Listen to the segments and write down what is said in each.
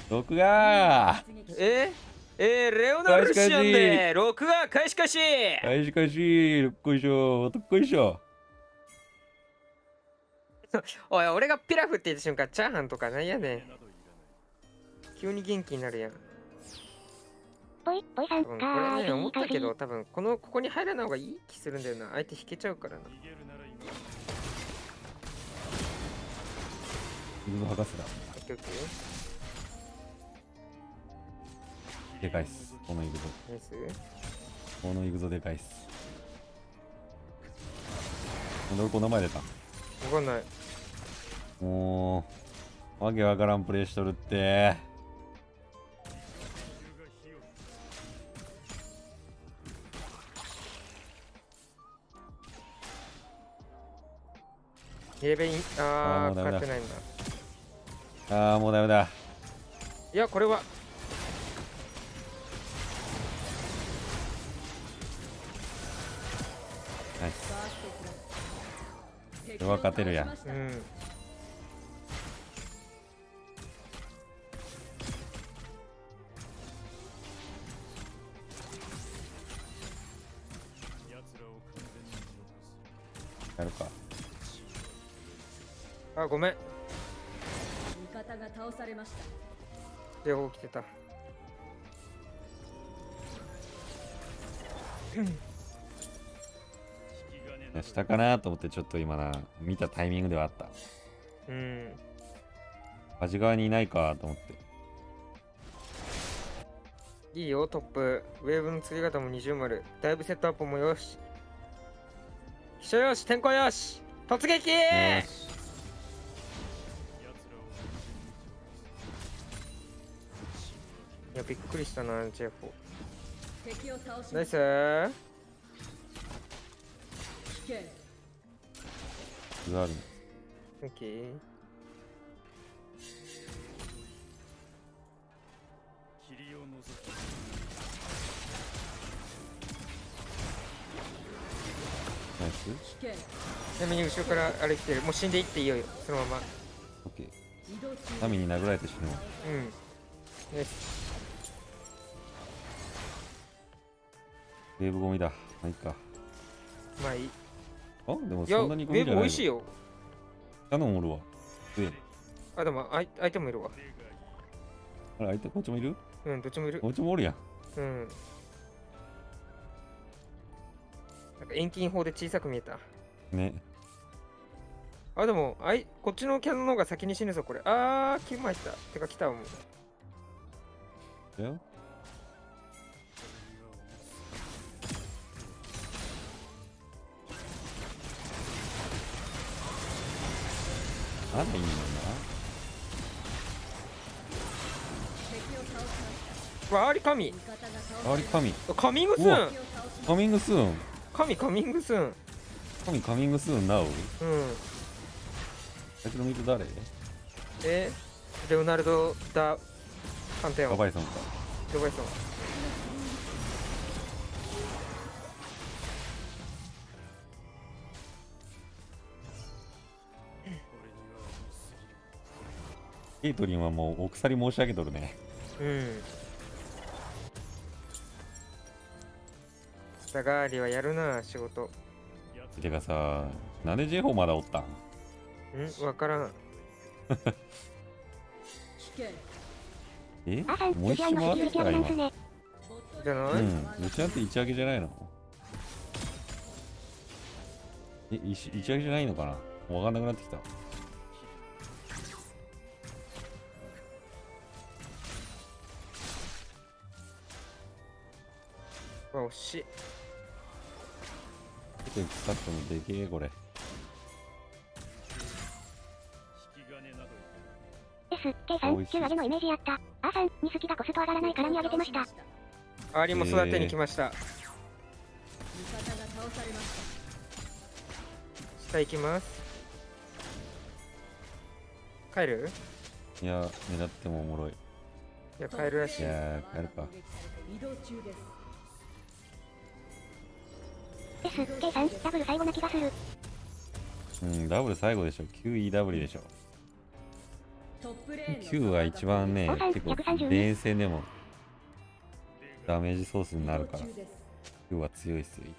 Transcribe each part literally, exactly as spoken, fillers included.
録画ええー、レオナルシアンで録画開始開始。 開始開始。どっこいしょどっこいしょ。 おい、俺がピラフって言った瞬間チャーハンとかなんやねん。急に元気になるやん。 ぽいぽいさん多分これね思ったけど、多分このここに入らない方がいい気するんだよな。相手引けちゃうからな。 イグゾ博士だ。 オッケーオッケー。 でかいっす。このイグゾ。 ナイス。 このイグゾでかいっす。なんで俺こんな前出たん？ わかんない。 もう、わけわからんプレイしとるって。 レベイン、あー、 あーもうダメだ勝ってないんだ。 ああ、もうダメだ。 いや、これは。 ナイス。これは勝てるやん。 うん。 やるか。 あ、ごめん。 味方が倒されました。 両方来てた。 いや下かなと思ってちょっと今な、見たタイミングではあった。 うん。 端側にいないかと思って。 いいよ、トップ。ウェーブの釣り方も二重丸。だいぶセットアップもよし。飛車よし、天候よし。突撃。 よし。 いや、びっくりしたな、ジェフォ。 敵を倒しナイスました。 ー。 危険。 うざる。 オッケー。 ナイス。 危険。 ちなみに後ろからあれ来てる。もう死んでいっていいよ、そのまま。 オッケー。 移動中。 民に殴られて死ぬわ。 うん。ナイス。 ウェーブゴミだ。まあいいか。 まあいい。 あでもいや、 そウェんなにゴミじゃないの。 ーブ美味しいよ。 キャノンおるわ。で、 あ、でも相相手もいるわ。 あれ相手こっちもいる？ うん、どっちもいるこ。っちもおるやん。 うん。なんか遠近法で小さく見えた。 ね。 あ、でも、あいこっちのキャノンの方が先に死ぬぞ、これ。あー、キム入った。てか来たわ、もう。 だよ。なんでいいんだよ敵を倒しましわーり神。 た。味方が倒な。あり神。 カミングスうわーン。 敵を倒しました。 カミングスーン。 神カミングスーン。 神カミングスーンなう。 うん。 先の水誰？ えレオナルド・ダ・パンテオン。 ババイさんか。 やばいそう。 ケイトリンはもうお鎖申し上げとるね。 うん。下がりはやるな、仕事。 てかさ、なんで J ホーまだおったん？ んわからん。 危険。 えあさん、 もう一周ルシアンのセキュリティあ回ってたら今。 りますね。 じゃない、 うん。ルチアンって一上げじゃないの？え、一一上げじゃないのかな？わかんなくなってきた。 わ、惜しい。 結構使ってもでけえこれ。 S、K さん、きゅう上げのイメージやった。あさん、に好きがコスト上がらないからに上げてました。 アーリーも育てに来ました。 味方が倒されまし下行きます。帰る？ いや狙ってもおもろい。 いや、帰るらしい。 いやー帰るか。 た。移動中です。 S、K さん、ダブル最後な気がする。 うんダブル最後でしょ。 キューイーダブリュー でしょ。 トップレーンの Q が一番ねおさん結構ひゃくさんじゅう連戦でもダメージソースになるから移動中です。 Q は強いっすよ。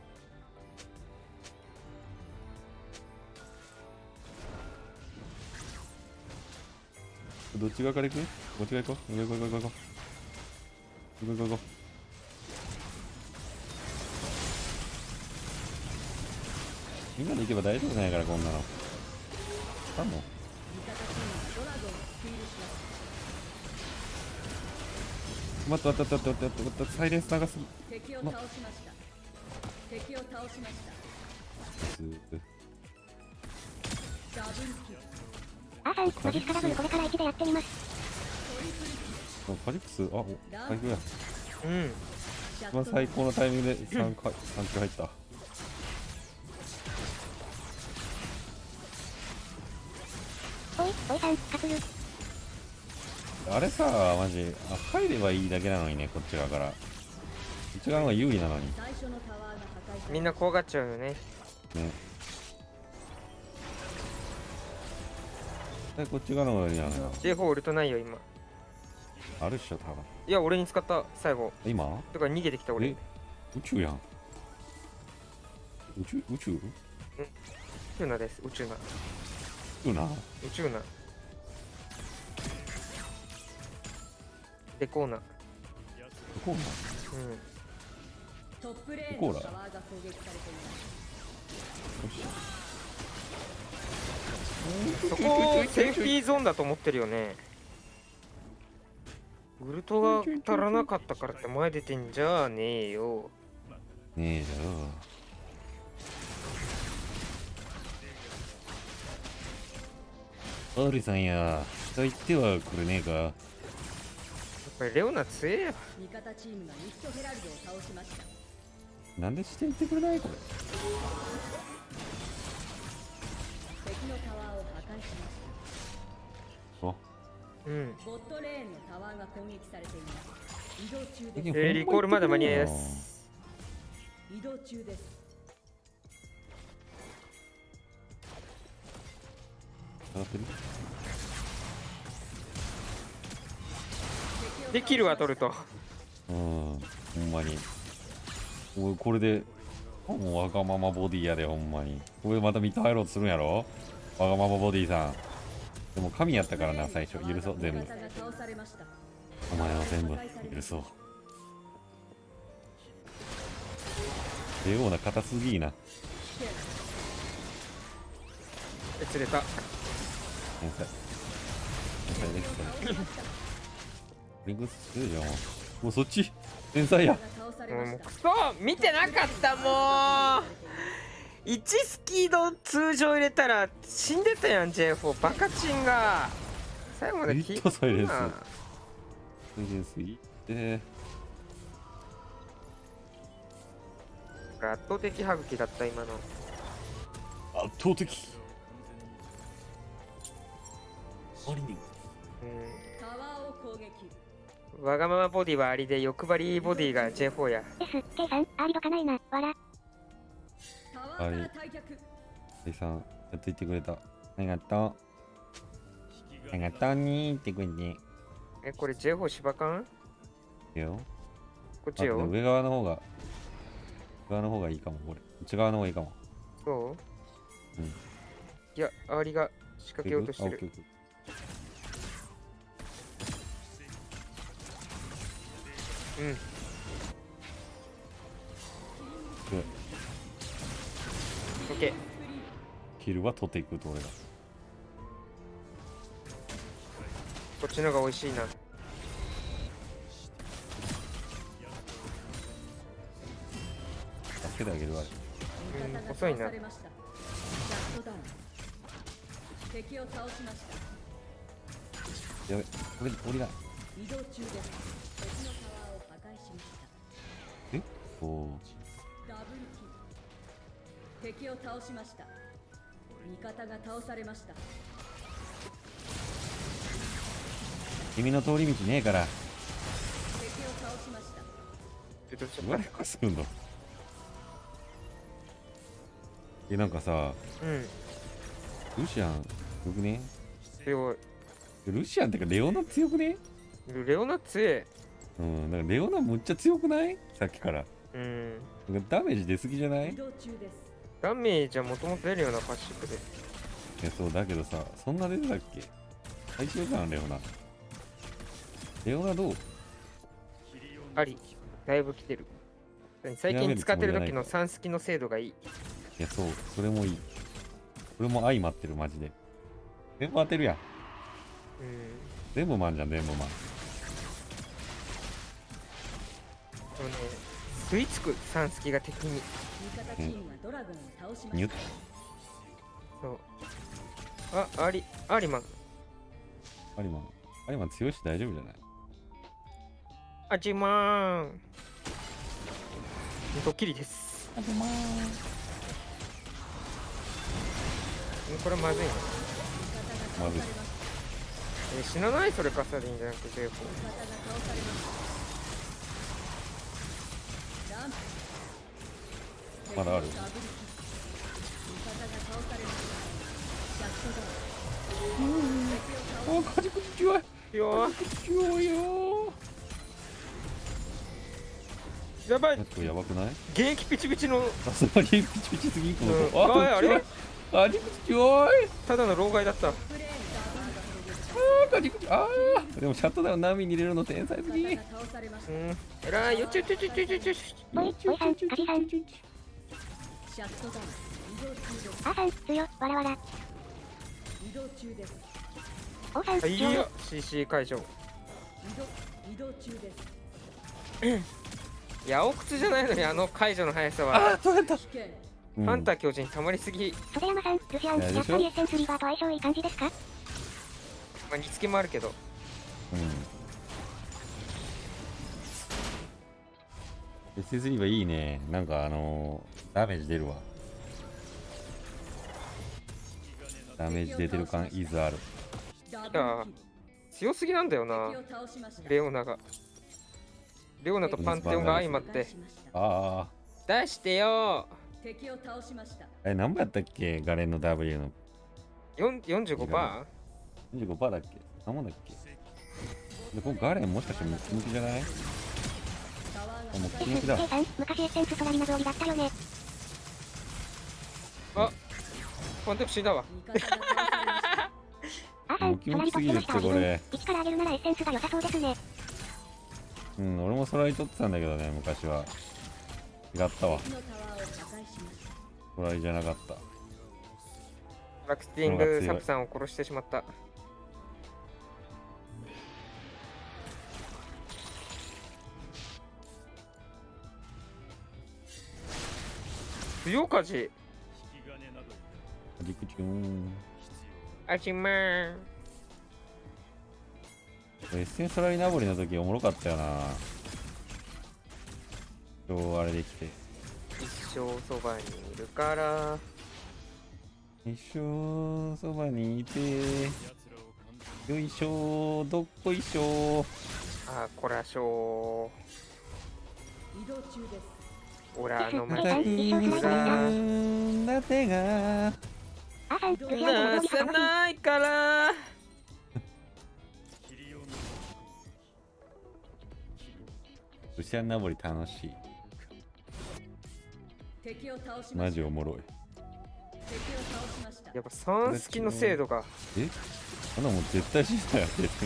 どっち側から行く？こっち側行こう。行こう行こう行こう行こう。行こう行こう行こう。みんなで行けば大丈夫なんやからこんなの。あんの？ 味方チームがドラゴンをスティールしました。 待って待って待って待って待って待ってサイレンス長すぎ。 敵を倒しました。敵を倒しました。ダブルキル。 アーさん、マジスカダブルこれからいちでやってみます。 カジクス、あ、お、最強や。 うん一番最高のタイミングでさんかい、さん球入った。 おい、おいさん、勝つる。 あれさ、マジ、あ、入ればいいだけなのにね、こっち側から。こっち側の方が有利なのに。ね。 最初のタワーが破壊されみんな怖がっちゃうよね。 え、こっち側の方が有利なのよ。 ジェイフォー ウルトないよ今。 あるっしょ、多分。 いや俺に使った最後。 今だから逃げてきた俺。 え、宇宙やん。宇宙宇宙宇宇宙なです宇宙な。 宙な。 宇宙な。でこうな。 こうな。 うん。 トップレーンのタワーが攻撃されています。 そこをセーフティーゾーンだと思ってるよね。ウルトが足らなかったからって前出てんじゃねえよ。 ねえじゃあ。アーリさんや、と言ってはこれねえか。 やっぱりレオナ強えよ。 味方チームがミストヘラルドを倒しました。 なんでして言ってくれないこれ。 敵のタワーを破壊しましあ、 うん。 た。ボットレーンのタワーが攻撃されています。移動中えです。 えー、リコールまだ間に合います。 移動中です。 上がってる？ でキルは取ると。 うん、ほんまに。俺これで、もうわがままボディやで、ほんまに。これまたミッド入ろうとするんやろ、わがままボディさん。でも神やったからな、最初。許そう、全部。 味方が倒されました。 お前は全部許そう。レオーナ硬すぎーな。 え釣れた。 天才。天才ですね。リングするじゃん。もうそっち天才や。 倒されもうました。 クソ見てなかったもう。いちスキード通常入れたら死んでたやん ジェイフォー バカチンが。最後まで聞いめっちゃサイレンスな。 サイレンスいって圧倒的歯茎だった今の。 圧倒的。マリニン。 うタワーを攻撃。 ん。わがままボディはありで欲張りボディが ジェイフォー や。 S、K さん、アーリドかないな、わら。 タワーから退却。 レイさん、やっと言ってくれた。ありがとう。ありがとうにーってくれて。 えこれ ジェイフォー 芝感いいよ。 こっちよ。 あでも上側の方が、上側の方がいいかも、これ。内側の方がいいかも。 そううん。 いやアーリが仕掛けようとしてる。 あオッケーオッケーうん。 でオッケー。 キルは取っていくと俺が。 こっちの方が美味しいな。 助けてあげるわ。 うん味方が遅いな倒されました。ジャットダウン。敵を倒しました。 やべ、俺、俺が。 移動中です。敵のタワーを破壊しました。 えおー。 ダブルキル。敵を倒しました。味方が倒されました。 君の通り道ねえから。 敵を倒しました。 えどっちうわ、かすんの。え、なんかさ、 うん。 ルシアン、よくね強い。 ルシアンってかレオナ強くね？ レオナ強い。 うんなんかレオナむっちゃ強くない？さっきからうんなんかダメージ出すぎじゃない？ 移動中です。 ダメージはもともと出るようなパッシブで。 いやそうだけどさ、そんな出てたっけ？最強じゃんレオナ。レオナどう？ ありだいぶ来てる。最近使ってる時のさんスキの精度がいい。 いやそうそれもいい。これも相まってるマジで。全部当てるやん。 うん全部マンじゃん全部マン。 でもね吸い付くさんスキが敵に。 味方チームがドラゴンを倒しまニュッした。 そうあアリアリマンアリマンアリマン強いし大丈夫じゃない？ アジマーンドッキリです。 アリマンこれまずいな。 まずい。 え死なないそれカサディンじゃなくてゼーフ。 味方が倒されました。ランプまだある。 ダブルキル。味方が倒されました。シャットダウン。 あカジク強いよ強いよーやばいー。これやばくない？ 現役ピチピチのさすがにピチピチすぎんこのうん子。 ああれカジク強い。 ただの老害だった。 あーカジクあーでもシャットダウン波に入れるの天才すぎ。 味方が倒されました。 うんえらいよちょちょちょちょちょちょおい、おいさん、カジさん。 シャットダウン。移動中です。 あさん、強、わらわら。 移動中です。 おさん、 あいい強。 よ シーシー 解除。 移動移動中です。 いや青靴じゃないのにあの解除の速さはあー取れた。 危険。 うんハンター巨人たまりすぎ。 袖山さん、ルシアン、 いやでしょやっぱりエッセンスリーバーと相性いい感じですか？ まあ煮付けもあるけどうん エスエスリー はいいね。なんかあのー、ダメージ出るわ。ダメージ出てる感イズある。 ダブルいや強すぎなんだよなキル。敵を倒しました。 レオナがレオナとパンテオンが相まってああ出してよ敵を倒しました。 え何本やったっけガレンの ダブリュー のー よんじゅうごパーセント。 よんじゅうごパーセント だっけ何本だっけでこのガレンもしかしてムキムキじゃない？あもうムキムキだ。 K さん、昔エッセンス隣の通りだったよね。 あパンテオン死んだわ。 味方が倒されました。 あさん、 ムキムキすぎるってこれ。 いちから上げるならエッセンスが良さそうですね。 うん俺も空に取ってたんだけどね昔は。違ったわ。 敵のタワーを破壊しました。 空じゃなかった。 ラクスティングサプさんを殺してしまった。強かじ陸中んあちまーん。 エッセンスライナボリの時おもろかったよな。今日あれできて一生そばにいるから一生そばにいてよいしょどっこいしょ。 あこらしょ移動中です。 ーオラのま街たがんだ手があさん、ルシアンのなせないからルシアンナボリ楽しい。 敵を倒しました。 マジおもろい。 敵を倒しました。 やっぱさんスキの精度がえあんなもん絶対死んだよ絶対。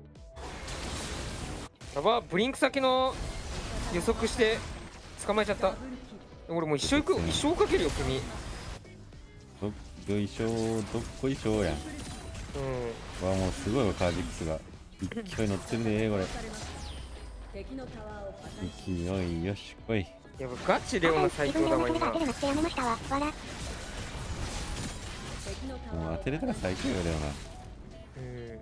やばブリンク先の予測して捕まえちゃった。 ダブルキル。 俺もう一生行く一生かけるよ君。 どっよいしょどっこいしょやん。 うんわもうすごいわカージックスが勢い乗ってるねこれ。 倒されました。敵のタワーを破壊し勢いよしこい。 やばガチレオナ最強だわ今。 自分で当てるなってやめましたわ。わら。 敵のタワーをもう当てれたら最強よだよな。 うん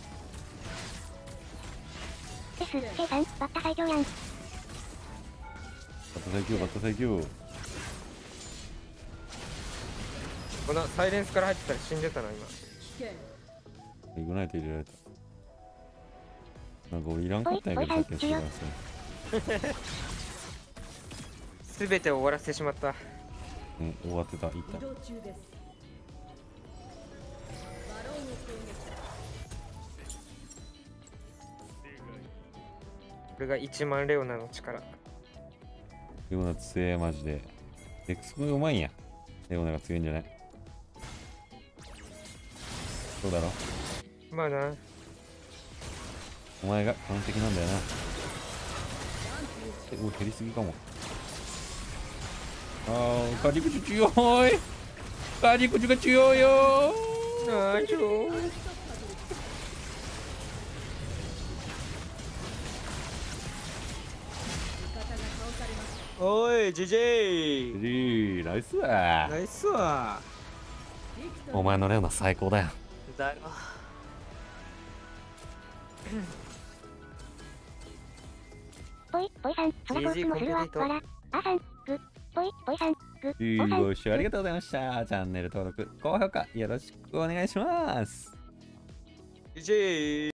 です、K さん、バッタ最強やん。 バッタ最強バッタ最強。 このサイレンスから入ってたら死んでたな今。 危険。 イグナイト入れられた。なんか俺いらんかったんやけどさっきのシーガンすべてを終わらせてしまった。 うん終わってたい移った。 動中です。バロンを攻撃。 れがいちまんレオナの力。 レオナ強え、マジで。デックスうまいんや。レオナが強いんじゃない？そうだろ？ まあな。 お前が完璧なんだよな。え、おい、減りすぎかも。あー、カジクチ強い。カジクチが強いよー。 大丈夫。おい、ジェジェイ。 ジー、ナイスだ。 ナイスわ。 お前のレオナ最高だよ。 だよ。 ぽい、ぽいさん、空コースもするわ、わら。あーさん、ぐ、ぽい、ぽいさん、ぐ、 いいぽさん、 ご視聴ありがとうございました。チャンネル登録、高評価よろしくお願いします。 ジェジェイ。